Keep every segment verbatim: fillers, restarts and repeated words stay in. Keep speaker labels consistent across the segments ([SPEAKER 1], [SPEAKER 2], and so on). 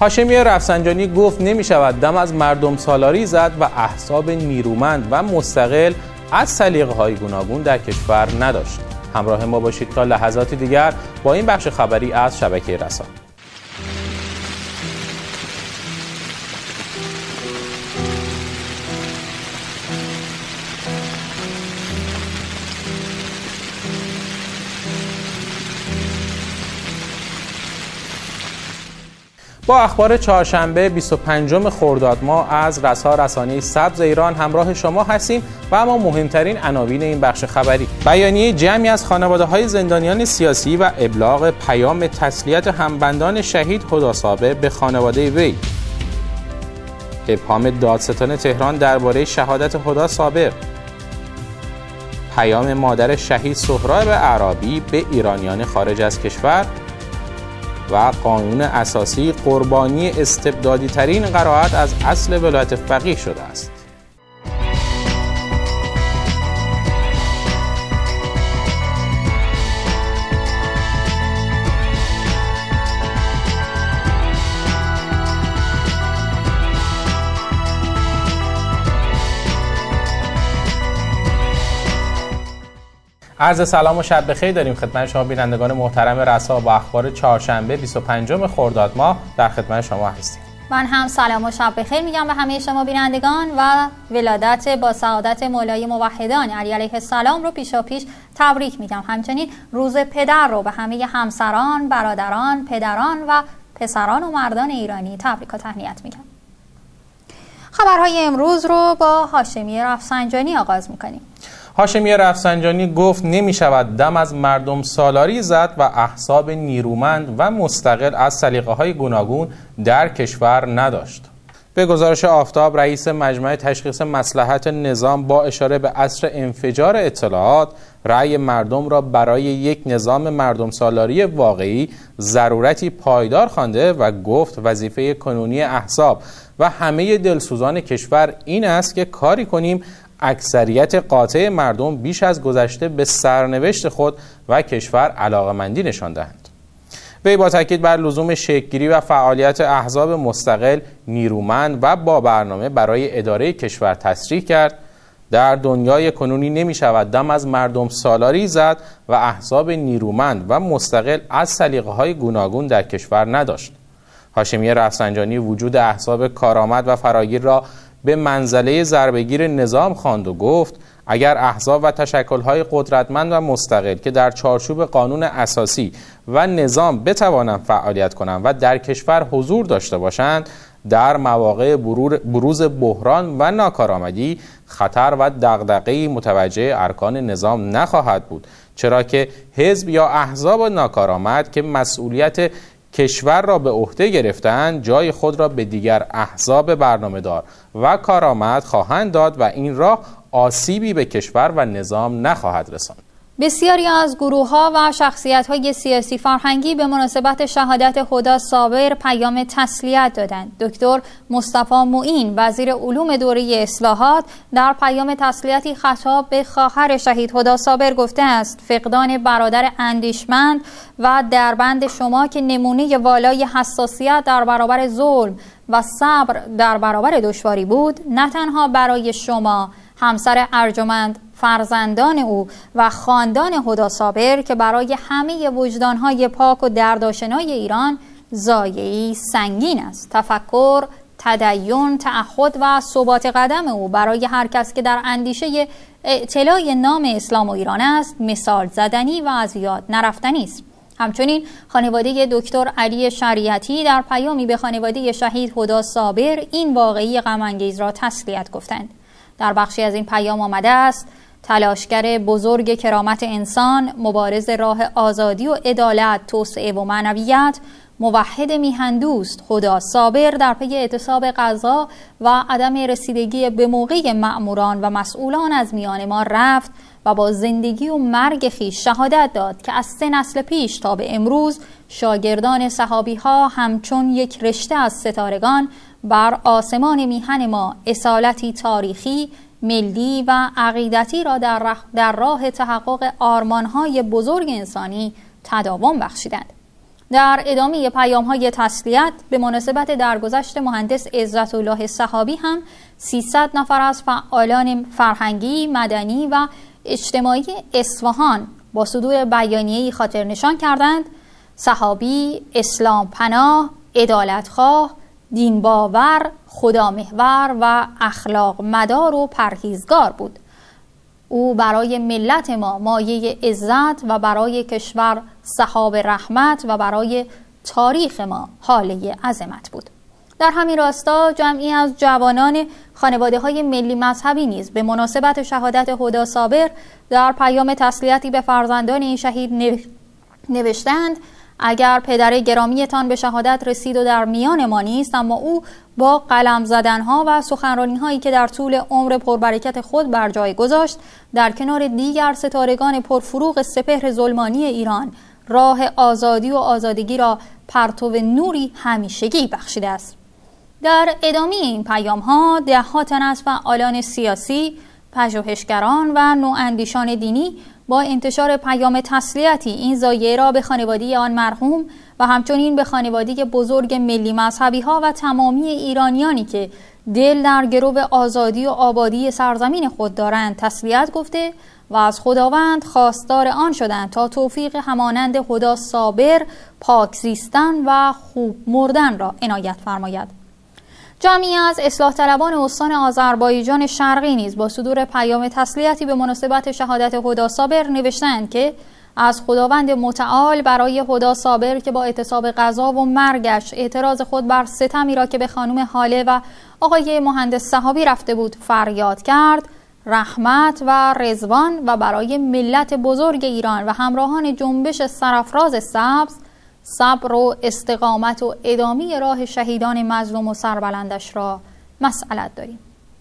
[SPEAKER 1] هاشمی رفسنجانی گفت نمی شود دم از مردم سالاری زد و احزاب نیرومند و مستقل از سلیقه‌های گوناگون در کشور نداشت. همراه ما باشید تا لحظاتی دیگر با این بخش خبری از شبکه رسا. با اخبار چهارشنبه بیست و پنجم خرداد ماه از رسا رسانه سبز ایران همراه شما هستیم و اما مهمترین عناوین این بخش خبری: بیانیه جمعی از خانواده‌های زندانیان سیاسی و ابلاغ پیام تسلیت همبندان شهید هدی صابر به خانواده وی، ابهام دادستان تهران درباره شهادت هدی صابر، پیام مادر شهید سهراب اعرابی به ایرانیان خارج از کشور و قانون اساسی قربانی استبدادی ترین قرائت از اصل ولایت فقیه شده است. عرض سلام و شب بخیر داریم خدمت شما بینندگان محترم رسا. با اخبار چهارشنبه بیست و پنجم خرداد ماه در خدمت شما هستیم.
[SPEAKER 2] من هم سلام و شب بخیر میگم به همه شما بینندگان و ولادت با سعادت مولای موحدان علی علیه السلام رو پیشا پیش تبریک میگم. همچنین روز پدر رو به همه همسران، برادران، پدران و پسران و مردان ایرانی تبریک و تهنیت میگم. خبرهای امروز رو با هاشمی رفسنجانی آغاز میکنیم.
[SPEAKER 1] هاشمی رفسنجانی گفت نمی شود دم از مردم سالاری زد و احزاب نیرومند و مستقل از سلیقه‌های گوناگون در کشور نداشت. به گزارش آفتاب، رئیس مجمع تشخیص مصلحت نظام با اشاره به عصر انفجار اطلاعات، رأی مردم را برای یک نظام مردم سالاری واقعی ضرورتی پایدار خوانده و گفت وظیفه کنونی احزاب و همه دلسوزان کشور این است که کاری کنیم اکثریت قاطع مردم بیش از گذشته به سرنوشت خود و کشور علاقه‌مندی نشان دهند. وی با تاکید بر لزوم شکل‌گیری و فعالیت احزاب مستقل، نیرومند و با برنامه برای اداره کشور تصریح کرد در دنیای کنونی نمی شود دم از مردم سالاری زد و احزاب نیرومند و مستقل از سلیقه‌های گوناگون در کشور نداشت. هاشمی رفسنجانی وجود احزاب کارآمد و فراگیر را به منزله ضربه‌گیر نظام خواند و گفت اگر احزاب و تشکل‌های قدرتمند و مستقل که در چارچوب قانون اساسی و نظام بتوانند فعالیت کنند و در کشور حضور داشته باشند، در مواقع بروز بحران و ناکارآمدی خطر و دغدغه‌ای متوجه ارکان نظام نخواهد بود، چرا که حزب یا احزاب ناکارآمد که مسئولیت کشور را به عهده گرفتند جای خود را به دیگر احزاب برنامه‌دار و کارآمد خواهند داد و این راه آسیبی به کشور و نظام نخواهد رساند.
[SPEAKER 2] بسیاری از گروه‌ها و شخصیت‌های سیاسی فرهنگی به مناسبت شهادت هدی صابر پیام تسلیت دادند. دکتر مصطفی معین وزیر علوم دوره اصلاحات در پیام تسلیتی خطاب به خواهر شهید هدی صابر گفته است فقدان برادر اندیشمند و دربند شما که نمونه والای حساسیت در برابر ظلم و صبر در برابر دشواری بود، نه تنها برای شما همسر ارجمند، فرزندان او و خاندان هدی صابر که برای همه وجدانهای پاک و دردآشنای ایران ضایعه‌ای سنگین است. تفکر، تدین، تعهد و ثبات قدم او برای هر کس که در اندیشه اعتلاء نام اسلام و ایران است مثال زدنی و از یاد نرفتنی است. همچنین خانواده دکتر علی شریعتی در پیامی به خانواده شهید هدی صابر این واقعی غم‌انگیز را تسلیت گفتند. در بخشی از این پیام آمده است تلاشگر بزرگ کرامت انسان، مبارز راه آزادی و عدالت، توسعه و معنویت، موحد میهندوست هدی صابر در پی اعتصاب غذا و عدم رسیدگی به موقع مأموران و مسئولان از میان ما رفت و با زندگی و مرگ خویش شهادت داد که از سه نسل پیش تا به امروز شاگردان صحابی ها همچون یک رشته از ستارگان بر آسمان میهن ما اصالتی تاریخی، ملی و عقیدتی را در, در راه تحقق آرمانهای بزرگ انسانی تداوم بخشیدند. در ادامه پیام‌های تسلیت به مناسبت درگذشت مهندس عزت الله صحابی هم سیصد نفر از فعالان فرهنگی، مدنی و اجتماعی اصفهان با صدور بیانیه‌ای خاطر نشان کردند صحابی اسلام پناه، عدالتخواه، دین باور، خدا محور و اخلاق مدار و پرهیزگار بود. او برای ملت ما مایه عزت و برای کشور سحاب رحمت و برای تاریخ ما حاله عظمت بود. در همین راستا جمعی از جوانان خانواده‌های ملی مذهبی نیز به مناسبت شهادت هدی صابر در پیام تسلیتی به فرزندان این شهید نوشتند اگر پدر گرامیتان به شهادت رسید و در میان ما نیست، اما او با قلم زدنها و سخنرانی‌هایی که در طول عمر پربرکت خود بر جای گذاشت در کنار دیگر ستارگان پرفروغ سپهر ظلمانی ایران راه آزادی و آزادگی را پرتو نوری همیشگی بخشیده است. در ادامه این پیام‌ها ده‌ها تن از فعالان سیاسی، پژوهشگران و نواندیشان دینی با انتشار پیام تسلیتی این ضایعه را به خانواده آن مرحوم و همچنین به خانواده بزرگ ملی مذهبی ها و تمامی ایرانیانی که دل در گرو آزادی و آبادی سرزمین خود دارند تسلیت گفته و از خداوند خواستار آن شدند تا توفیق همانند هدی صابر پاک زیستن و خوب مردن را عنایت فرماید. جمعی از اصلاح طلبان استان آذربایجان شرقی نیز با صدور پیام تسلیتی به مناسبت شهادت هدی صابر نوشتند که از خداوند متعال برای هدی صابر که با اعتصاب قضا و مرگش اعتراض خود بر ستمی را که به خانم حاله و آقای مهندس صحابی رفته بود فریاد کرد، رحمت و رضوان و برای ملت بزرگ ایران و همراهان جنبش سرافراز سبز صبر و استقامت و ادامه راه شهیدان مظلوم و سربلندش را مسئلت داریم.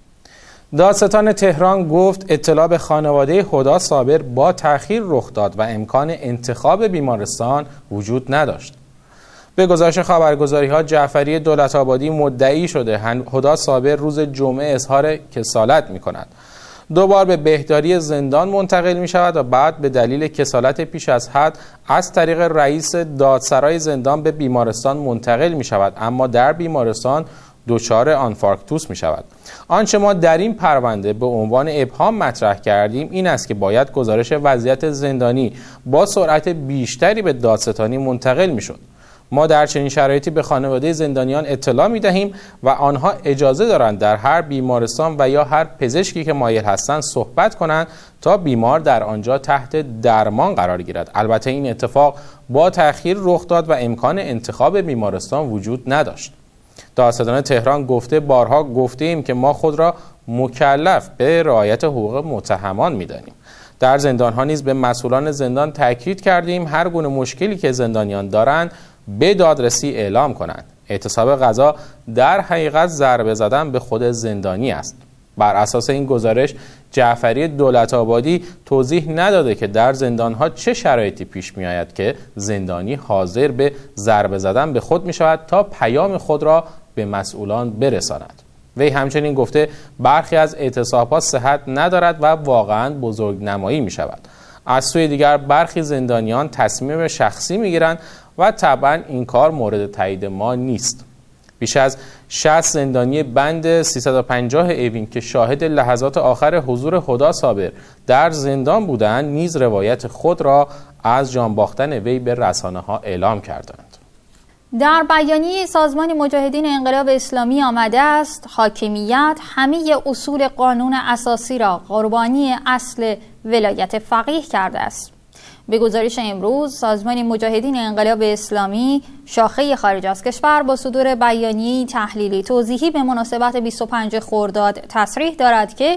[SPEAKER 1] دادستان تهران گفت اطلاع به خانواده هدی صابر با تأخیر رخ داد و امکان انتخاب بیمارستان وجود نداشت. به گزارش خبرگزاری‌ها جعفری دولت‌آبادی مدعی شده هدی صابر روز جمعه اظهار کسالت می‌کند. دو بار به بهداری زندان منتقل می شود و بعد به دلیل کسالت پیش از حد از طریق رئیس دادسرای زندان به بیمارستان منتقل می شود، اما در بیمارستان دچار آنفارکتوس می شود. آنچه ما در این پرونده به عنوان ابهام مطرح کردیم این است که باید گزارش وضعیت زندانی با سرعت بیشتری به دادستانی منتقل می شد. ما در چنین شرایطی به خانواده زندانیان اطلاع می دهیم و آنها اجازه دارند در هر بیمارستان و یا هر پزشکی که مایل هستند صحبت کنند تا بیمار در آنجا تحت درمان قرار گیرد. البته این اتفاق با تأخیر رخ داد و امکان انتخاب بیمارستان وجود نداشت. دادستان تهران گفته بارها گفته ایم که ما خود را مکلف به رعایت حقوق متهمان می دانیم. در زندان ها نیز به مسئولان زندان تاکید کردیم هر گونه مشکلی که زندانیان دارند به دادرسی اعلام کنند. اعتصاب قضا در حقیقت ضربه زدن به خود زندانی است. بر اساس این گزارش جعفری دولت‌آبادی توضیح نداده که در زندان‌ها چه شرایطی پیش می‌آید که زندانی حاضر به ضربه زدن به خود می‌شود تا پیام خود را به مسئولان برساند. وی همچنین گفته برخی از اعتصاب‌ها صحت ندارد و واقعاً بزرگنمایی می‌شود. از سوی دیگر برخی زندانیان تصمیم شخصی می‌گیرند و طبعا این کار مورد تایید ما نیست. بیش از شصت زندانی بند سیصد و پنجاه اوین که شاهد لحظات آخر حضور هدی صابر در زندان بودند نیز روایت خود را از جان باختن وی به رسانه ها اعلام کردند.
[SPEAKER 2] در بیانیه سازمان مجاهدین انقلاب اسلامی آمده است حاکمیت همه اصول قانون اساسی را قربانی اصل ولایت فقیه کرده است. به گزارش امروز سازمان مجاهدین انقلاب اسلامی شاخه خارج از کشور با صدور بیانیه تحلیلی توضیحی به مناسبت بیست و پنجم خرداد تصریح دارد که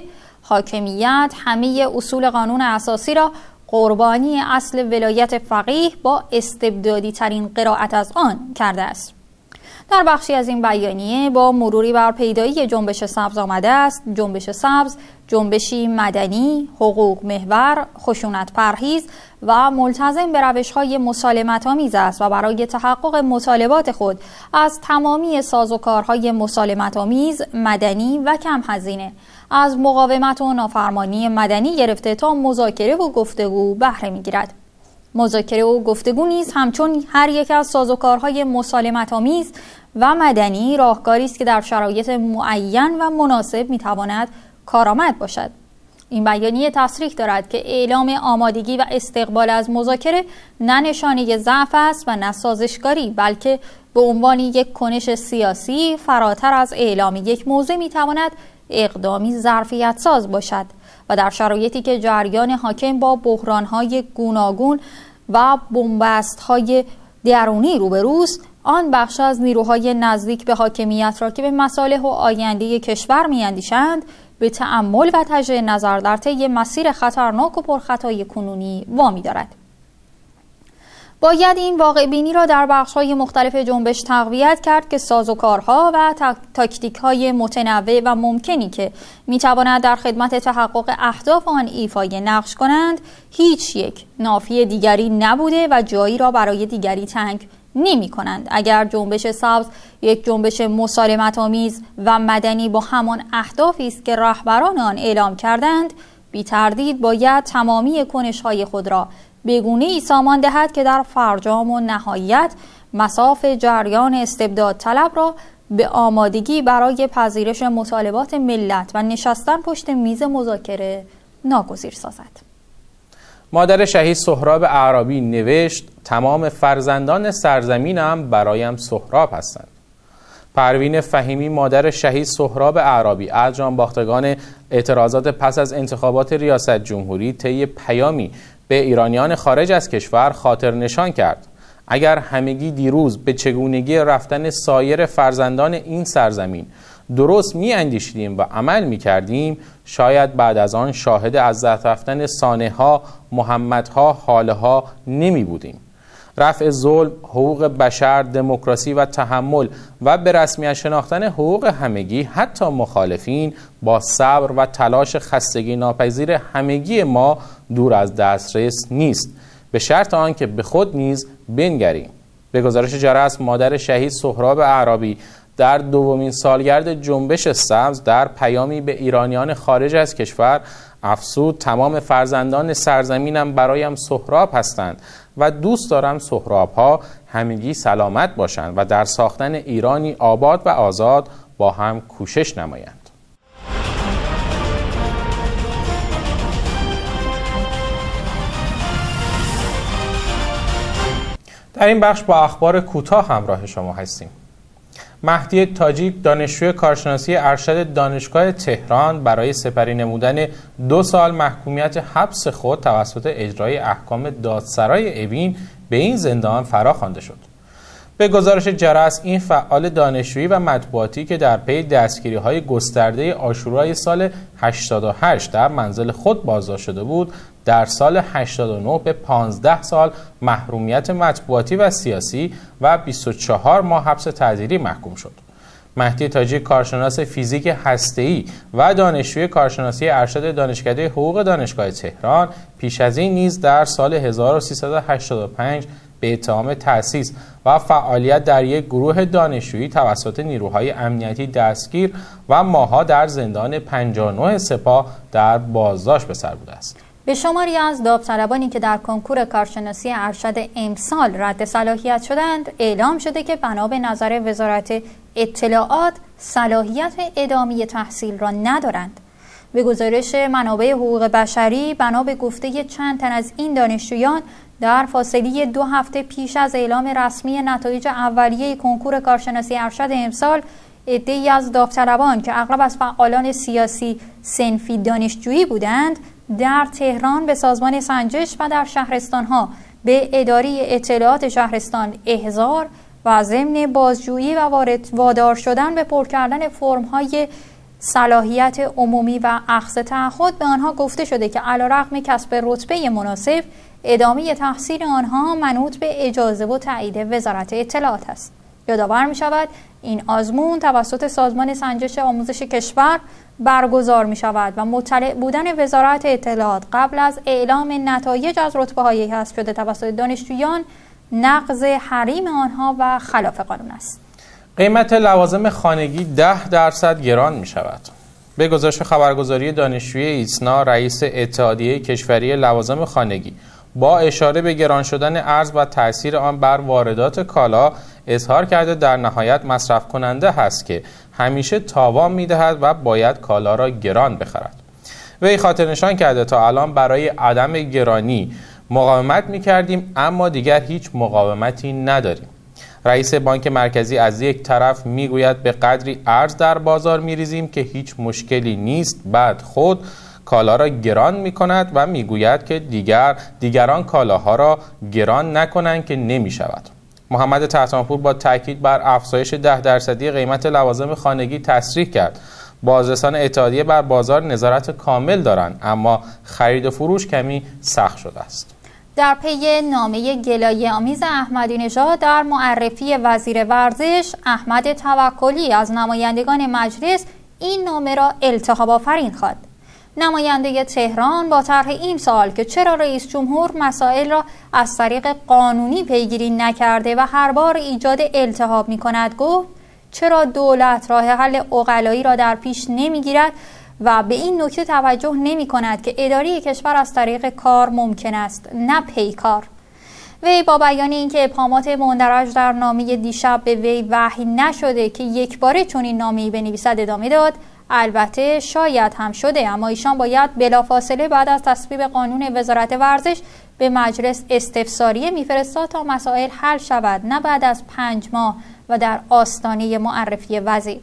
[SPEAKER 2] حاکمیت همه اصول قانون اساسی را قربانی اصل ولایت فقیه با استبدادی ترین قرائت از آن کرده است. در بخشی از این بیانیه با مروری بر پیدایی جنبش سبز آمده است جنبش سبز جنبشی مدنی، حقوق محور، خشونت پرهیز و ملتزم به روش‌های مسالمت‌آمیز است و برای تحقق مطالبات خود از تمامی سازوکارهای مسالمت‌آمیز، مدنی و کم هزینه از مقاومت و نافرمانی مدنی گرفته تا مذاکره و گفتگو بهره می‌گیرد. مذاکره و گفتگو نیز همچون هر یک از سازوکارهای مسالمت‌آمیز و مدنی راهکاری است که در شرایط معین و مناسب میتواند کارآمد باشد. این بیانیه تصریح دارد که اعلام آمادگی و استقبال از مذاکره نه نشانه ضعف است و نه سازشکاری، بلکه به عنوان یک کنش سیاسی فراتر از اعلام یک موضوع میتواند اقدامی ظرفیت ساز باشد و در شرایطی که جریان حاکم با بحران‌های گوناگون و بنبست‌های درونی روبروست، آن بخش از نیروهای نزدیک به حاکمیت را که به مصالح و آینده کشور می‌اندیشند به تأمل و تجدید نظر در طی مسیر خطرناک و پرخطای کنونی وامی دارد. باید این واقع بینی را در بخش‌های مختلف جنبش تقویت کرد که سازوکارها و تاکتیک‌های متنوع و ممکنی که می‌تواند در خدمت تحقق اهداف آن ایفای نقش کنند هیچ یک نافی دیگری نبوده و جایی را برای دیگری تنگ نمی کنند. اگر جنبش سبز یک جنبش مسالمت‌آمیز و مدنی با همان اهدافی است که رهبران آن اعلام کردند، بی تردید باید تمامی کنش‌های خود را به گونه‌ای سامان دهد که در فرجام و نهایت مصاف جریان استبداد طلب را به آمادگی برای پذیرش مطالبات ملت و نشستن پشت میز مذاکره ناگزیر سازد.
[SPEAKER 1] مادر شهید سهراب اعرابی نوشت: تمام فرزندان سرزمینم برایم سهراب هستند. پروین فهیمی مادر شهید سهراب اعرابی از جانباختگان اعتراضات پس از انتخابات ریاست جمهوری طی پیامی به ایرانیان خارج از کشور خاطر نشان کرد: اگر همگی دیروز به چگونگی رفتن سایر فرزندان این سرزمین درست می اندیشیدیم و عمل می کردیم، شاید بعد از آن شاهد از دست رفتن سانح‌ها، محمدها، حالها نمی بودیم. رفع ظلم، حقوق بشر، دموکراسی و تحمل و به رسمیت شناختن حقوق همگی حتی مخالفین با صبر و تلاش خستگی ناپذیر همگی ما دور از دسترس نیست، به شرط آنکه به خود نیز بنگریم. به گزارش جرس، مادر شهید سهراب اعرابی در دومین سالگرد جنبش سبز در پیامی به ایرانیان خارج از کشور افزود: تمام فرزندان سرزمینم برایم سهراب هستند و دوست دارم سهراب ها همگی سلامت باشند و در ساختن ایرانی آباد و آزاد با هم کوشش نمایند. در این بخش با اخبار کوتاه همراه شما هستیم. مهدی تاجیک دانشجوی کارشناسی ارشد دانشگاه تهران برای سپری نمودن دو سال محکومیت حبس خود توسط اجرای احکام دادسرای اوین به این زندان فرا خوانده شد. به گزارش جرس، این فعال دانشجویی و مطبوعاتی که در پی دستگیری‌های گسترده عاشورای سال هشتاد و هشت در منزل خود بازداشت شده بود، در سال هشتاد و نه به پانزده سال محرومیت مطبوعاتی و سیاسی و بیست و چهار ماه حبس تعزیری محکوم شد. مهدی تاجیک کارشناس فیزیک هسته‌ای و دانشجوی کارشناسی ارشد دانشکده حقوق دانشگاه تهران پیش از این نیز در سال هزار و سیصد و هشتاد و پنج به اتهام تأسیس و فعالیت در یک گروه دانشجویی توسط نیروهای امنیتی دستگیر و ماه‌ها در زندان پنجاه و نه سپاه در بازداشت به سر بوده است.
[SPEAKER 2] به شماری از داوطلبانی که در کنکور کارشناسی ارشد امسال رد صلاحیت شدند اعلام شده که بنا به نظر وزارت اطلاعات صلاحیت ادامه تحصیل را ندارند. به گزارش منابع حقوق بشری، بنا به گفته چند تن از این دانشجویان، در فاصله دو هفته پیش از اعلام رسمی نتایج اولیه کنکور کارشناسی ارشد امسال، عده‌ای از داوطلبان که اغلب از فعالان سیاسی صنفی دانشجویی بودند، در تهران به سازمان سنجش و در شهرستان‌ها به اداره اطلاعات شهرستان احضار و ضمن بازجویی و وارد وادار شدن به پر کردن فرم‌های صلاحیت عمومی و اخذ تعهد به آنها گفته شده که علیرغم کسب رتبه مناسب، ادامه تحصیل آنها منوط به اجازه و تایید وزارت اطلاعات است. یادآور می شود این آزمون توسط سازمان سنجش آموزش کشور برگزار می شود و مطلع بودن وزارت اطلاعات قبل از اعلام نتایج از رتبه های حذف شده توسط دانشجویان نقض حریم آنها و خلاف قانون است.
[SPEAKER 1] قیمت لوازم خانگی ده درصد گران می شود. به گزارش خبرگزاری دانشجوی ایسنا، رئیس اتحادیه کشوری لوازم خانگی با اشاره به گران شدن ارز و تأثیر آن بر واردات کالا اظهار کرده در نهایت مصرف کننده هست که همیشه تاوان می‌دهد و باید کالا را گران بخرد. وی خاطر نشان کرده تا الان برای عدم گرانی مقاومت می‌کردیم اما دیگر هیچ مقاومتی نداریم. رئیس بانک مرکزی از یک طرف میگوید به قدری ارز در بازار می‌ریزیم که هیچ مشکلی نیست، بعد خود کالا را گران می‌کند و میگوید که دیگر دیگران کالاها را گران نکنند که نمی‌شود. محمد تحتانپور با تاکید بر افزایش ده درصدی قیمت لوازم خانگی تصریح کرد بازرسان اتحادیه بر بازار نظارت کامل دارند اما خرید و فروش کمی سخت شده است.
[SPEAKER 2] در پی نامه گلایه‌آمیز احمدی نژاد در معرفی وزیر ورزش، احمد توکلی از نمایندگان مجلس این نامه را التهاب آفرین خواند. نماینده تهران با طرح این سوال که چرا رئیس جمهور مسائل را از طریق قانونی پیگیری نکرده و هر بار ایجاد التهاب می کند گفت چرا دولت راه حل عقلایی را در پیش نمیگیرد و به این نکته توجه نمی کند که اداره کشور از طریق کار ممکن است نه پیکار. وی با بیان اینکه ابهامات مندرج در نامه دیشب به وی وحی نشده که یک باره چون این نامه‌ای بنویسد ادامه داد. البته شاید هم شده اما ایشان باید بلافاصله بعد از تصویب قانون وزارت ورزش به مجلس استفساریه میفرستاد تا مسائل حل شود نه بعد از پنج ماه و در آستانه معرفی وزیر.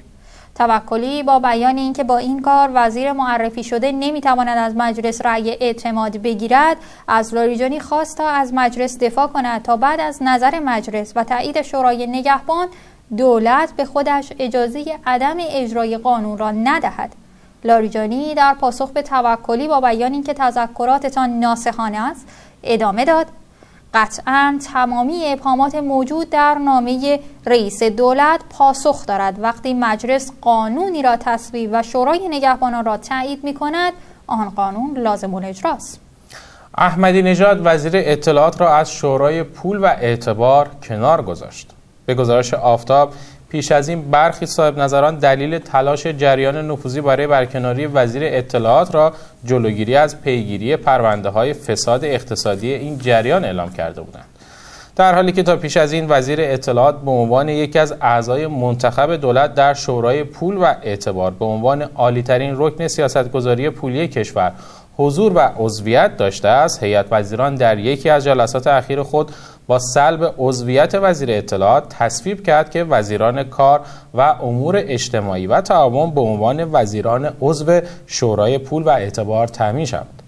[SPEAKER 2] توکلی با بیان اینکه با این کار وزیر معرفی شده نمیتواند از مجلس رأی اعتماد بگیرد از لاریجانی خواست تا از مجلس دفاع کند تا بعد از نظر مجلس و تایید شورای نگهبان دولت به خودش اجازه عدم اجرای قانون را ندهد. لاریجانی در پاسخ به توکلی با بیان اینکه تذکراتتان ناصحانه است ادامه داد قطعاً تمامی ابهامات موجود در نامه رئیس دولت پاسخ دارد. وقتی مجلس قانونی را تصویب و شورای نگهبانان را تایید می کند آن قانون لازم الاجراست.
[SPEAKER 1] احمدی نژاد وزیر اطلاعات را از شورای پول و اعتبار کنار گذاشت. به گزارش آفتاب پیش از این برخی صاحب نظران دلیل تلاش جریان نفوذی برای برکناری وزیر اطلاعات را جلوگیری از پیگیری پرونده های فساد اقتصادی این جریان اعلام کرده بودند، در حالی که تا پیش از این وزیر اطلاعات به عنوان یکی از اعضای منتخب دولت در شورای پول و اعتبار به عنوان عالی‌ترین رکن سیاستگذاری پولی کشور حضور و عضویت داشته است. هیئت وزیران در یکی از جلسات اخیر خود با سلب عضویت وزیر اطلاعات تصویب کرد که وزیران کار و امور اجتماعی و تعاون به عنوان وزیران عضو شورای پول و اعتبار تعیین شوند.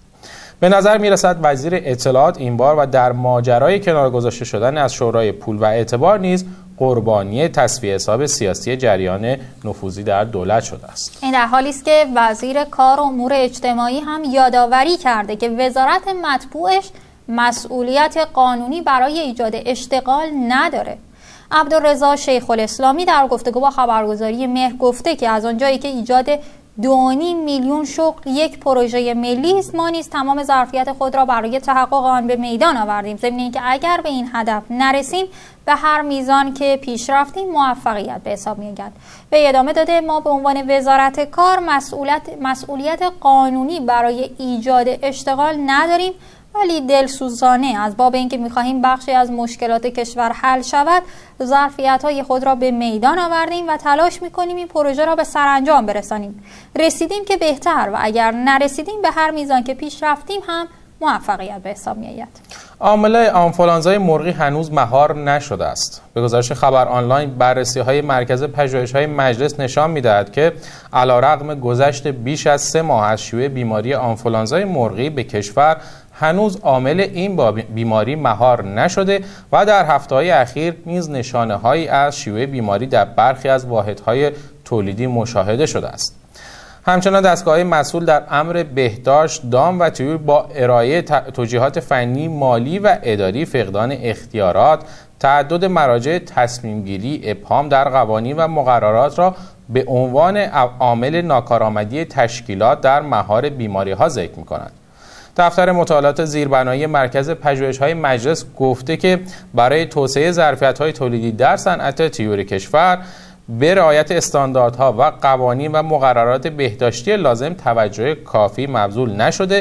[SPEAKER 1] به نظر می رسد وزیر اطلاعات این بار و در ماجرای کنار گذاشته شدن از شورای پول و اعتبار نیز قربانی تصفیه حساب سیاسی جریان نفوذی در دولت شده است.
[SPEAKER 2] این در حالی است که وزیر کار و امور اجتماعی هم یادآوری کرده که وزارت مطبوعش مسئولیت قانونی برای ایجاد اشتغال نداره. عبدالرضا شیخ الاسلامی در گفتگو با خبرگزاری مهر گفته که از آنجایی که ایجاد دو و نیم میلیون شغل یک پروژه ملی است، ما نیز تمام ظرفیت خود را برای تحقق آن به میدان آوردیم، ضمن اینکه اگر به این هدف نرسیم به هر میزان که پیش رفتیم موفقیت به حساب می‌آید. به ادامه داده ما به عنوان وزارت کار مسئولیت مسئولیت قانونی برای ایجاد اشتغال نداریم، ولی دلسوزانه از باب اینکه می‌خواهیم بخشی از مشکلات کشور حل شود ظرفیت‌های خود را به میدان آوردیم و تلاش می‌کنیم این پروژه را به سرانجام برسانیم. رسیدیم که بهتر و اگر نرسیدیم به هر میزان که پیش رفتیم هم موفقیت به حساب می‌آید.
[SPEAKER 1] عامل آنفولانزای مرغی هنوز مهار نشده است. به گزارش خبر آنلاین بررسی‌های مرکز پژوهش‌های مجلس نشان می‌دهد که علیرغم گذشت بیش از سه ماه از شیوع بیماری آنفولانزای مرغی به کشور هنوز عامل این بیماری مهار نشده و در هفته‌های اخیر نیز نشانه‌هایی از شیوع بیماری در برخی از واحدهای تولیدی مشاهده شده است. همچنان دستگاه‌های مسئول در امر بهداشت، دام و طیور با ارائه توجیهات فنی، مالی و اداری فقدان اختیارات، تعدد مراجع تصمیم‌گیری، ابهام در قوانین و مقررات را به عنوان عامل ناکارآمدی تشکیلات در مهار بیماری‌ها ذکر می‌کنند. دفتر مطالعات زیربنایی مرکز پژوهش‌های مجلس گفته که برای توسعه ظرفیت‌های تولیدی در صنعت طیور کشور به رعایت استانداردها و قوانین و مقررات بهداشتی لازم توجه کافی مبذول نشده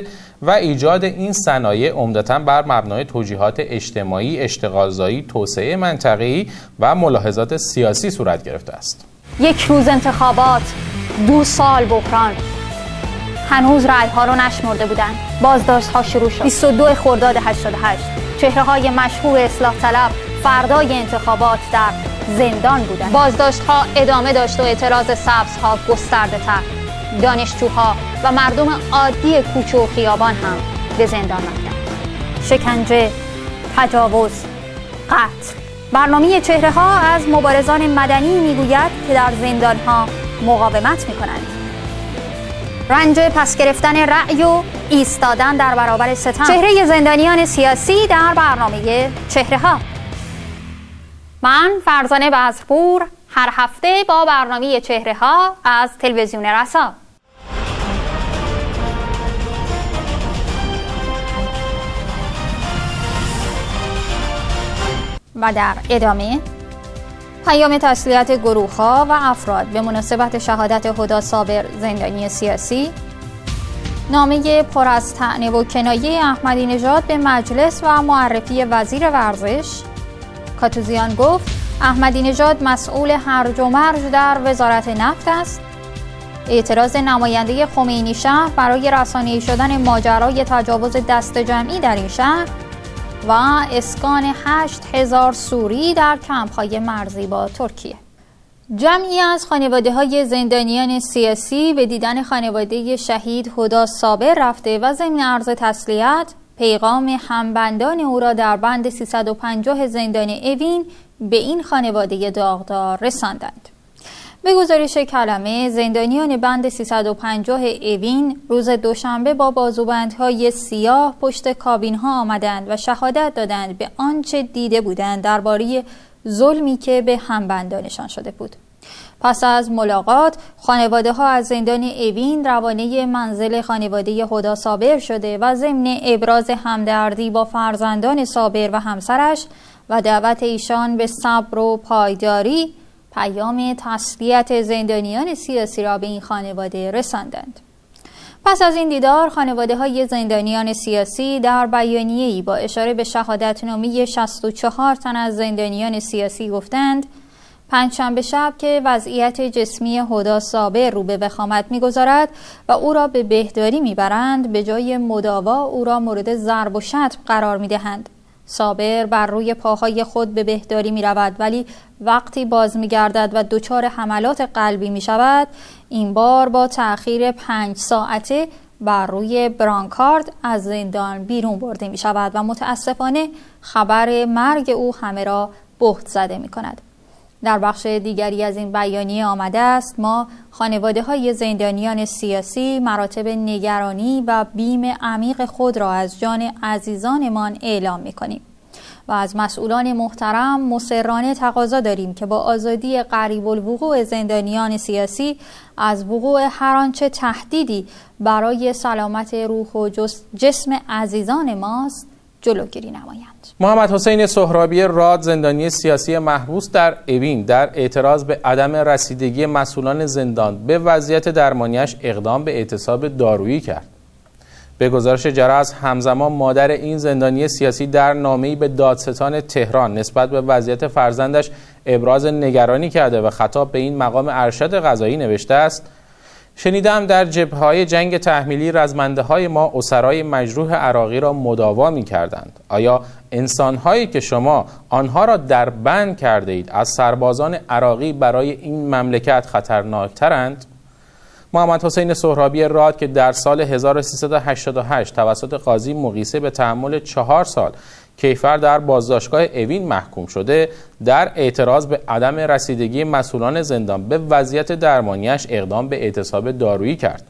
[SPEAKER 1] و ایجاد این صنایع عمدتاً بر مبنای توجیهات اجتماعی، اشتغالزایی، توسعه منطقه‌ای و ملاحظات سیاسی صورت گرفته است.
[SPEAKER 2] یک روز انتخابات، دو سال بحران. هنوز رأی‌ها رو نشمرده بودند. بازداشت‌ها شروع شد. بیست و دو خرداد هشتاد و هشت چهره‌های مشهور اصلاح طلب فردای انتخابات در زندان بودند. بازداشت‌ها ادامه داشت و اعتراض سبزها گسترده‌تر. دانشجوها و مردم عادی کوچه و خیابان هم به زندان رفتند. شکنجه، تجاوز، قتل. برنامه چهره‌ها از مبارزان مدنی میگوید که در زندان‌ها مقاومت می‌کنند. رنج پس گرفتن رأی و ایستادن در برابر ستم. چهره زندانیان سیاسی در برنامه چهره‌ها. من فرزانه بزرپور هر هفته با برنامه چهره‌ها از تلویزیون رسا. و در ادامه پیام تسلیت گروه‌ها و افراد به مناسبت شهادت هدی صابر زندانی سیاسی، نامه پر از طعنه و کنایه احمدی نژاد به مجلس و معرفی وزیر ورزش. کاتوزیان گفت احمدی نژاد مسئول هرج و مرج در وزارت نفت است. اعتراض نماینده خمینی شهر برای رسانه‌ای شدن ماجرای تجاوز دست جمعی در این شهر و اسکان هشت هزار سوری در کمپ‌های مرزی با ترکیه. جمعی از خانواده‌های زندانیان سیاسی به دیدن خانواده شهید هدی صابر رفته و ضمن عرض تسلیت پیغام همبندان او را در بند سیصد و پنجاه زندان اوین به این خانواده داغدار رساندند. به گزارش کلمه، زندانیان بند سیصد و پنجاه اوین روز دوشنبه با بازوبندهای سیاه پشت کابین‌ها آمدند و شهادت دادند به آنچه دیده بودند درباره ظلمی که به همبندانشان شده بود. پس از ملاقات، خانواده‌ها از زندان اوین روانه منزل خانواده هدی صابر شده و ضمن ابراز همدردی با فرزندان صابر و همسرش و دعوت ایشان به صبر و پایداری، پیام تسلیت زندانیان سیاسی را به این خانواده رساندند. پس از این دیدار، خانواده‌های زندانیان سیاسی در بیانیه‌ای با اشاره به شهادتنامه شصت و چهار تن از زندانیان سیاسی گفتند پنجشنبه شب که وضعیت جسمی هدی صابر رو به وخامت می‌گذارد و او را به بهداری می‌برند، به جای مداوا او را مورد ضرب و شتم قرار می‌دهند. صابر بر روی پاهای خود به بهداری می رود، ولی وقتی باز می گردد و دچار حملات قلبی می شود، این بار با تأخیر پنج ساعته بر روی برانکارد از زندان بیرون برده می شود و متاسفانه خبر مرگ او همه را بهت زده می کند. در بخش دیگری از این بیانیه آمده است ما خانواده های زندانیان سیاسی مراتب نگرانی و بیم عمیق خود را از جان عزیزانمان اعلام می کنیم و از مسئولان محترم مصرانه تقاضا داریم که با آزادی قریب الوقوع زندانیان سیاسی از وقوع هر آنچه تهدیدی برای سلامت روح و جسم عزیزان ماست جلوگیری نمایند.
[SPEAKER 1] محمد حسین سهرابی راد زندانی سیاسی محبوس در اوین در اعتراض به عدم رسیدگی مسئولان زندان به وضعیت درمانیش اقدام به اعتصاب دارویی کرد. به گزارش جرس، همزمان مادر این زندانی سیاسی در نامه‌ای به دادستان تهران نسبت به وضعیت فرزندش ابراز نگرانی کرده و خطاب به این مقام ارشد قضایی نوشته است: شنیدم در جبهه‌های جنگ تحمیلی رزمنده‌های ما اسرای مجروح عراقی را مداوا می‌کردند. آیا انسان‌هایی که شما آنها را در بند کرده اید از سربازان عراقی برای این مملکت خطرناکترند؟ محمد حسین سهرابی راد که در سال هزار و سیصد و هشتاد و هشت توسط قاضی مقیسه به تحمل چهار سال کیفر در بازداشتگاه اوین محکوم شده، در اعتراض به عدم رسیدگی مسئولان زندان به وضعیت درمانیش اقدام به اعتصاب دارویی کرد.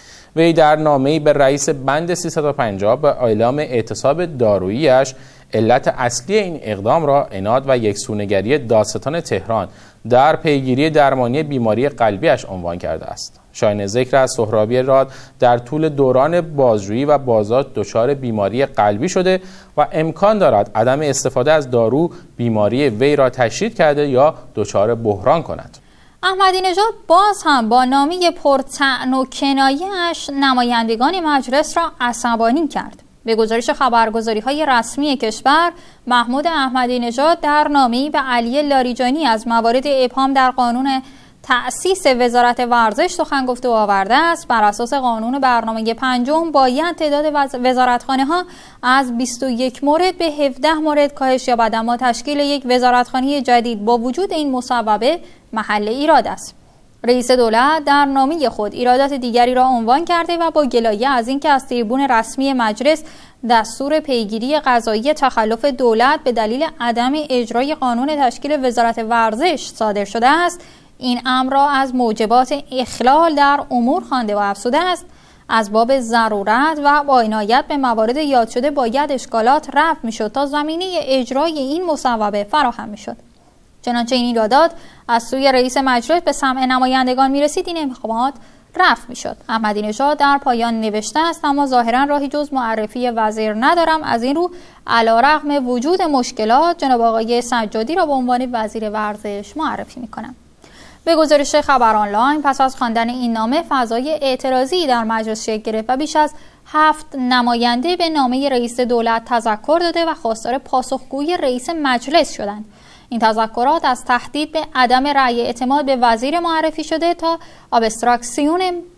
[SPEAKER 1] وی در نامه‌ای به رئیس بند سیصد و پنجاه به اعلام اعتصاب داروییش علت اصلی این اقدام را عناد و یکسونگری دادستان تهران در پیگیری درمانی بیماری قلبیش عنوان کرده است. شایان ذکر از سهرابی راد در طول دوران بازجویی و بازداشت دچار بیماری قلبی شده و امکان دارد عدم استفاده از دارو بیماری وی را تشدید کرده یا دچار بحران کند.
[SPEAKER 2] احمدی نژاد باز هم با نامی پرطعن و کنایه‌اش نمایندگان مجلس را عصبانی کرد. به گزارش خبرگزاری‌های رسمی کشور، محمود احمدی نژاد در نامه‌ای به علی لاریجانی از موارد ابهام در قانون تأسیس وزارت ورزش سخن گفته و آورده است. بر اساس قانون برنامه پنجم باید تعداد وزارتخانه‌ها از بیست و یک مورد به هفده مورد کاهش یابد، اما تشکیل یک وزارتخانه جدید با وجود این مصوبه محل ایراد است. رئیس دولت در نامه خود ایرادات دیگری را عنوان کرده و با گلایه از اینکه از تریبون رسمی مجلس دستور پیگیری قضایی تخلف دولت به دلیل عدم اجرای قانون تشکیل وزارت ورزش صادر شده است، این امر را از موجبات اخلال در امور خوانده و افزوده است از باب ضرورت و با عنایت به موارد یاد شده باید اشکالات رفع میشد تا زمینه اجرای این مصوبه فراهم میشد. چنانچه این ایرادات از سوی رئیس مجلس به سمع نمایندگان میرسید، این ابهامات رفع میشد. احمدی نژاد در پایان نوشته است: اما ظاهرا راهی جز معرفی وزیر ندارم. از این رو علیرغم وجود مشکلات جناب آقای سجادی را به عنوان وزیر ورزش معرفی میکنم. به گزارش خبر آنلاین، پس از خواندن این نامه فضای اعتراضی در مجلس شکل گرفت و بیش از هفت نماینده به نامه رئیس دولت تذکر داده و خواستار پاسخگویی رئیس مجلس شدند. این تذکرات از تهدید به عدم رأی اعتماد به وزیر معرفی شده تا ابستراکسیون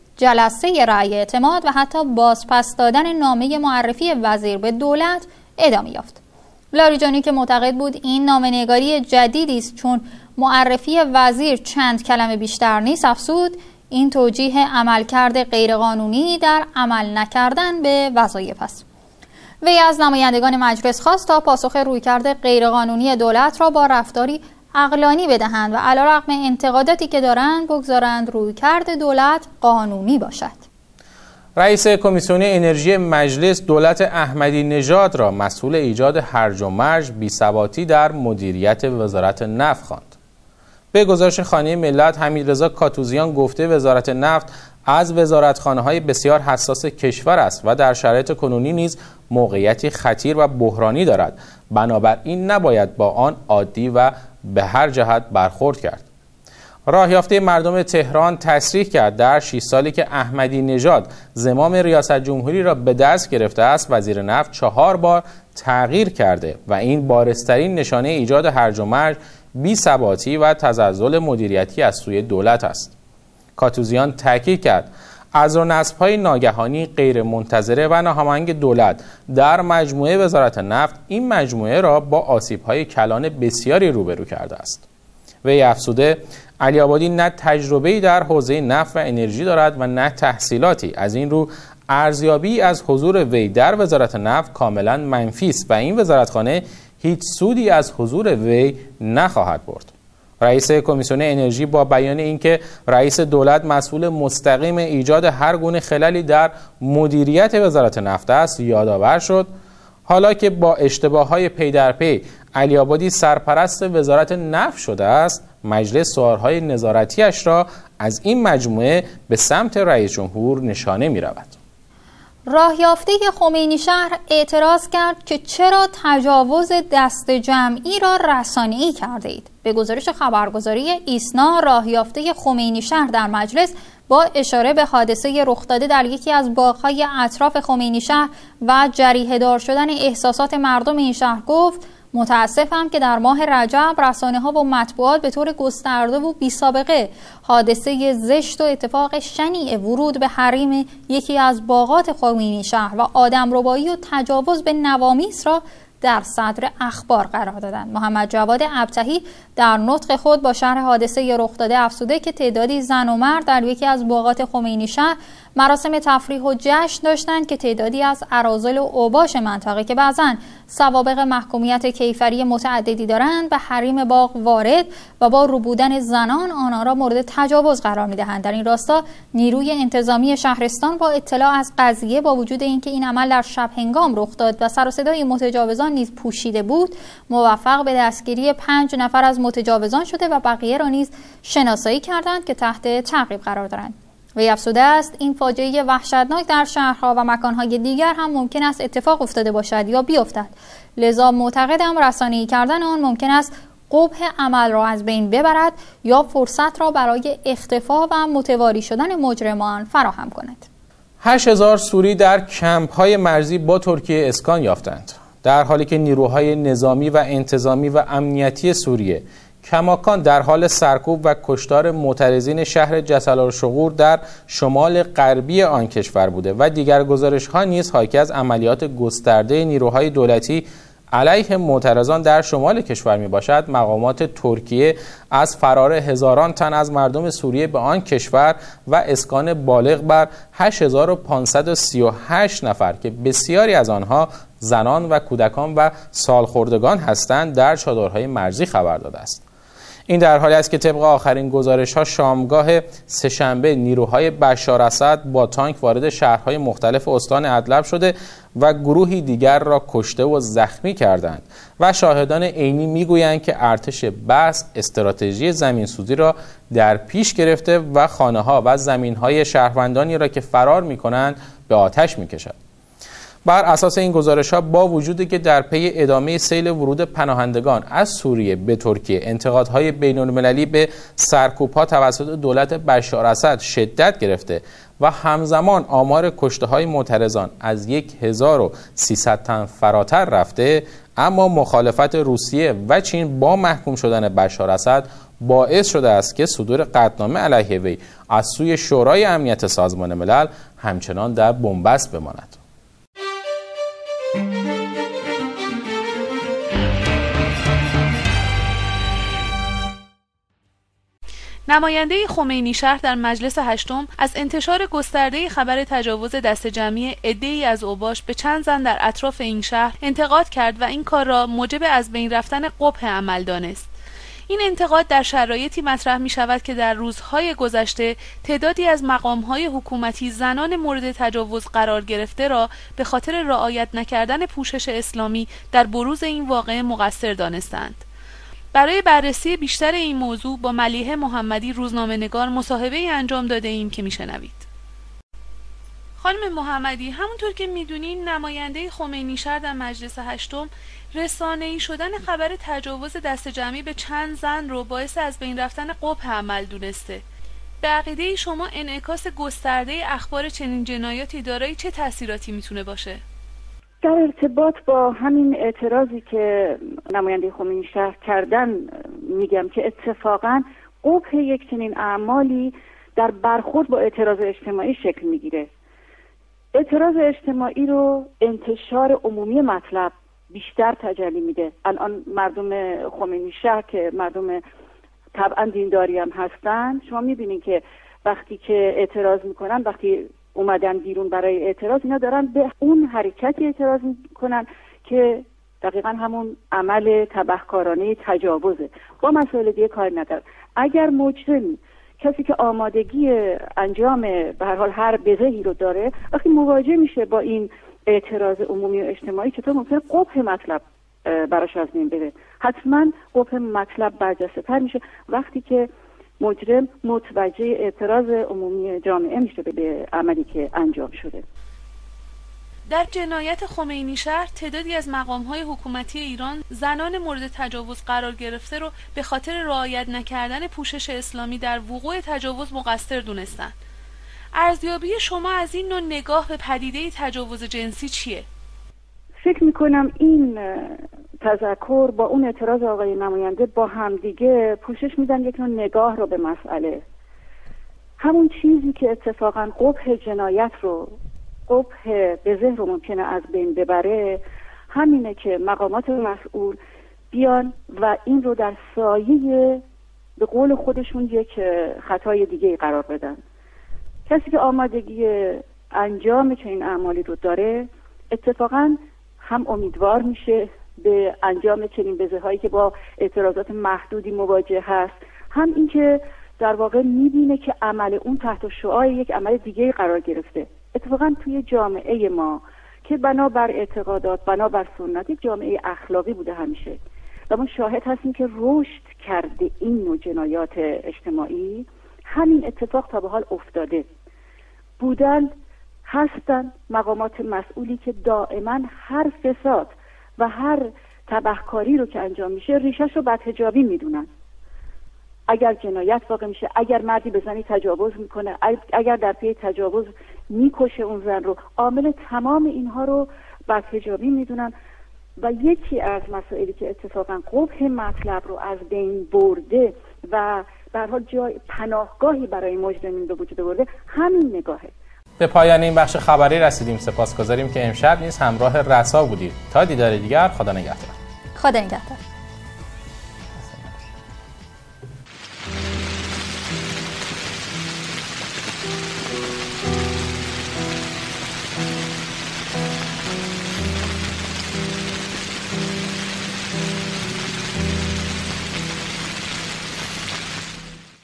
[SPEAKER 2] جلسه رأی اعتماد و حتی بازپس دادن نامه معرفی وزیر به دولت ادامه یافت. لاریجانی که معتقد بود این نامه‌نگاری جدیدی است چون معرفی وزیر چند کلمه بیشتر نیست، افزود این توجیه عملکرد غیرقانونی در عمل نکردن به وظایف است. وی از نمایندگان مجلس خواست تا پاسخ رویکرد غیرقانونی دولت را با رفتاری عقلانی بدهند و علیرغم انتقاداتی که دارند بگذارند رویکرد دولت قانونی باشد.
[SPEAKER 1] رئیس کمیسیون انرژی مجلس دولت احمدی نژاد را مسئول ایجاد هرج و مرج بی‌ثباتی در مدیریت وزارت نفت خواند. به گزارش خانه ملت، حمیدرضا کاتوزیان گفته وزارت نفت از وزارتخانه‌های بسیار حساس کشور است و در شرایط کنونی نیز موقعیتی خطیر و بحرانی دارد، بنابراین نباید با آن عادی و به هر جهت برخورد کرد. راهیافته مردم تهران تصریح کرد در شش سالی که احمدی نژاد زمام ریاست جمهوری را به دست گرفته است، وزیر نفت چهار بار تغییر کرده و این بارزترین نشانه ایجاد هرج و مرج، بی‌ثباتی و تزلزل مدیریتی از سوی دولت است. کاتوزیان تاکید کرد عزل و نصب‌های ناگهانی غیر منتظره و ناهماهنگ دولت در مجموعه وزارت نفت این مجموعه را با آسیب‌های کلان بسیاری روبرو کرده است. وی افزوده علی آبادی نه تجربه‌ای در حوزه نفت و انرژی دارد و نه تحصیلاتی، از این رو ارزیابی از حضور وی در وزارت نفت کاملا منفی است و این وزارتخانه هیچ سودی از حضور وی نخواهد برد. رئیس کمیسیون انرژی با بیان اینکه رئیس دولت مسئول مستقیم ایجاد هر گونه خللی در مدیریت وزارت نفت است، یادآور شد حالا که با اشتباه‌های پی در پی علی آبادی سرپرست وزارت نفت شده است، مجلس سوالهای نظارتیش را از این مجموعه به سمت رئیس جمهور نشانه می رود.
[SPEAKER 2] راهیافته خمینی شهر اعتراض کرد که چرا تجاوز دست جمعی را رسانه‌ای کرده اید. به گزارش خبرگزاری ایسنا، راهیافته خمینی شهر در مجلس با اشاره به حادثه رخ داده در یکی از باغ‌های اطراف خمینی شهر و جریحه دار شدن احساسات مردم این شهر گفت متاسفم که در ماه رجب رسانه‌ها و مطبوعات به طور گسترده و بی‌سابقه حادثه زشت و اتفاق شنیع ورود به حریم یکی از باغات خمینی شهر و آدمربایی و تجاوز به نوامیس را در صدر اخبار قرار دادند. محمد جواد ابتهی در نطق خود با شرح حادثه رخ داده افزوده که تعدادی زن و مرد در یکی از باغات خمینی شهر مراسم تفریح و جشن داشتند که تعدادی از اراذل و اوباش منطقه که بعضاً سوابق محکومیت کیفری متعددی دارند به حریم باغ وارد و با ربودن زنان آنها را مورد تجاوز قرار می‌دهند. در این راستا نیروی انتظامی شهرستان با اطلاع از قضیه با وجود اینکه این عمل در شب هنگام رخ داد و سر و صدای متجاوزان نیز پوشیده بود، موفق به دستگیری پنج نفر از متجاوزان شده و بقیه را نیز شناسایی کردند که تحت تعقیب قرار دارند. وی افزوده است این فاجعه وحشتناک در شهرها و مکانهای دیگر هم ممکن است اتفاق افتاده باشد یا بیفتد، لذا معتقدم رسانه‌ای کردن آن ممکن است قبح عمل را از بین ببرد یا فرصت را برای اختفا و متواری شدن مجرمان فراهم کند.
[SPEAKER 1] هشت هزار سوری در کمپ‌های مرزی با ترکیه اسکان یافتند، در حالی که نیروهای نظامی و انتظامی و امنیتی سوریه کماکان در حال سرکوب و کشتار معترضین شهر جسال‌الشغور در شمال غربی آن کشور بوده و دیگر گزارش‌ها نیز حاکی از عملیات گسترده نیروهای دولتی علیه معترضان در شمال کشور می باشد. مقامات ترکیه از فرار هزاران تن از مردم سوریه به آن کشور و اسکان بالغ بر هشت هزار و پانصد و سی و هشت نفر که بسیاری از آنها زنان و کودکان و سالخوردگان هستند در چادرهای مرزی خبر داده است. این در حالی است که طبق آخرین گزارش‌ها شامگاه سه‌شنبه نیروهای بشار اسد با تانک وارد شهرهای مختلف استان ادلب شده و گروهی دیگر را کشته و زخمی کردند و شاهدان عینی میگویند که ارتش بسط استراتژی زمینسوزی را در پیش گرفته و خانه‌ها و زمین‌های شهروندانی را که فرار می‌کنند به آتش می‌کشد. بر اساس این گزارش‌ها با وجودی که در پی ادامه سیل ورود پناهندگان از سوریه به ترکیه انتقادهای بین‌المللی به سرکوب‌ها توسط دولت بشار اسد شدت گرفته و همزمان آمار کشته‌های معترضان از هزار و سیصد تن فراتر رفته، اما مخالفت روسیه و چین با محکوم شدن بشار اسد باعث شده است که صدور قطعنامه علیه وی از سوی شورای امنیت سازمان ملل همچنان در بنبست بماند.
[SPEAKER 3] نماینده خمینی شهر در مجلس هشتم از انتشار گسترده خبر تجاوز دسته جمعی عده‌ای از اوباش به چند زن در اطراف این شهر انتقاد کرد و این کار را موجب از بین رفتن قبح عمل دانست. این انتقاد در شرایطی مطرح می شود که در روزهای گذشته تعدادی از مقامهای حکومتی زنان مورد تجاوز قرار گرفته را به خاطر رعایت نکردن پوشش اسلامی در بروز این واقعه مقصر دانستند. برای بررسی بیشتر این موضوع با ملیحه محمدی روزنامه‌نگار مصاحبه‌ای انجام داده ایم که میشنوید. خانم محمدی، همونطور که میدونین نماینده خمینی شهر در مجلس هشتم رسانه‌ای شدن خبر تجاوز دسته جمعی به چند زن رو باعث از بین رفتن قبح عمل دونسته. به عقیده شما انعکاس گسترده اخبار چنین جنایاتی دارای چه تأثیراتی میتونه باشه؟
[SPEAKER 4] در ارتباط با همین اعتراضی که نماینده خمینی شهر کردن میگم که اتفاقاً قبح یک چنین اعمالی در برخورد با اعتراض اجتماعی شکل میگیره. اعتراض اجتماعی رو انتشار عمومی مطلب بیشتر تجلی میده. الان مردم خمینی شهر که مردم طبعا دینداری هم هستن، شما میبینید که وقتی که اعتراض میکنن، وقتی اومدن بیرون برای اعتراض، اینا دارن به اون حرکتی اعتراض میکنن که دقیقا همون عمل تبهکارانه تجاوزه. با مسائل دیگه کار نداره. اگر مجرم، کسی که آمادگی انجام به هر حال هر بزهی رو داره، وقتی مواجه میشه با این اعتراض عمومی و اجتماعی، چطور ممکنه قبح مطلب براش از بین بره؟ حتما قبح مطلب برجسته تر میشه وقتی که مجرم متوجه اعتراض عمومی جامعه میشه به عملی که انجام شده.
[SPEAKER 3] در جنایت خمینی شهر تعدادی از مقام‌های حکومتی ایران زنان مورد تجاوز قرار گرفته رو به خاطر رعایت نکردن پوشش اسلامی در وقوع تجاوز مقصر دونستن. ارزیابی شما از این نوع نگاه به پدیده تجاوز جنسی چیه؟
[SPEAKER 4] فکر میکنم این تذکر با اون اعتراض آقای نماینده با همدیگه پوشش میدن یک نوع نگاه رو به مسئله. همون چیزی که اتفاقا قبح جنایت رو، قبح بزه رو ممکنه از بین ببره، همینه که مقامات مسئول بیان و این رو در سایه به قول خودشون یک خطای دیگه قرار بدن. کسی که آمادگی انجام چنین اعمالی رو داره اتفاقا هم امیدوار میشه به انجام چنین بزه هایی که با اعتراضات محدودی مواجه هست، هم اینکه در واقع میبینه که عمل اون تحت شعاع یک عمل دیگه قرار گرفته. اتفاقا توی جامعه ما که بنابر اعتقادات، بنابر سنت، یک جامعه اخلاقی بوده همیشه و ما شاهد هستیم که رشد کرده این نوع جنایات اجتماعی. همین اتفاق تا به حال افتاده بودن، هستن مقامات مسئولی که دائما هر فساد و هر تبهکاری رو که انجام میشه ریشش رو بدحجابی میدونن. اگر جنایت واقع میشه، اگر مردی به زنی تجاوز میکنه، اگر در پی تجاوز میکشه اون زن رو، عامل تمام اینها رو بدحجابی میدونن. و یکی از مسائلی که اتفاقا قبح مطلب رو از بین برده و به هر حال جای پناهگاهی برای مجرمین به وجود آورده همین نگاهه.
[SPEAKER 1] به پایان این بخش خبری رسیدیم. سپاسگزاریم که امشب نیز همراه رسا بودید. تا دیدار دیگر، خدا نگهدار.
[SPEAKER 2] خدا نگهدار.